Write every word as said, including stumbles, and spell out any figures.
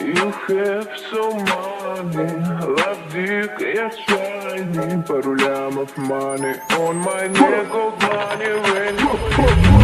You have so money, love дикая shiny, пару лямов money on my neck of money when you